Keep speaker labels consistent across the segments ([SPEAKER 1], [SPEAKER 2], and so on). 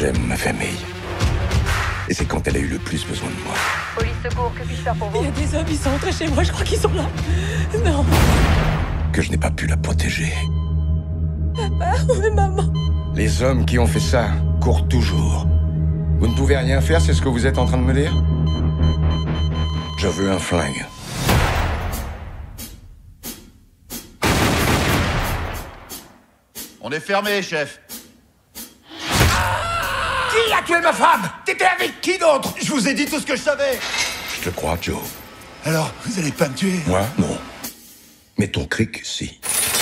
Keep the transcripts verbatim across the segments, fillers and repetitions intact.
[SPEAKER 1] J'aime ma famille. Et c'est quand elle a eu le plus besoin de moi.
[SPEAKER 2] Police secours, que puis-je faire pour vous?
[SPEAKER 3] Il y a des hommes, ils sont entrés chez moi, je crois qu'ils sont là. Non.
[SPEAKER 1] Que je n'ai pas pu la protéger.
[SPEAKER 3] Papa, où est maman?
[SPEAKER 1] Les hommes qui ont fait ça courent toujours. Vous ne pouvez rien faire, c'est ce que vous êtes en train de me dire? Je veux un flingue.
[SPEAKER 4] On est fermé, chef.
[SPEAKER 5] Qui a tué ma femme? T'étais avec qui d'autre?
[SPEAKER 4] Je vous ai dit tout ce que je savais.
[SPEAKER 1] Je te crois, Joe.
[SPEAKER 5] Alors, vous allez pas me tuer?
[SPEAKER 1] Moi, non. Mais ton cric, si.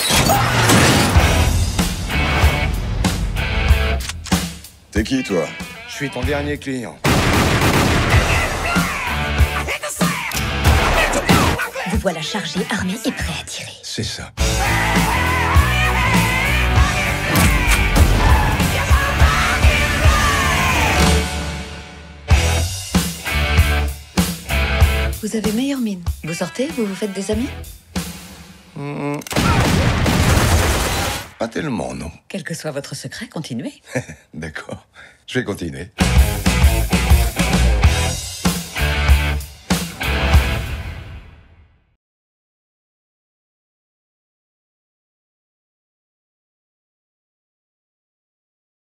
[SPEAKER 6] T'es qui, toi?
[SPEAKER 1] Je suis ton dernier client.
[SPEAKER 7] Vous voilà chargé, armé et prêt à tirer.
[SPEAKER 1] C'est ça.
[SPEAKER 3] Vous avez meilleure mine. Vous sortez, vous vous faites des amis?
[SPEAKER 1] Mmh. Pas tellement, non.
[SPEAKER 3] Quel que soit votre secret, continuez.
[SPEAKER 1] D'accord. Je vais continuer.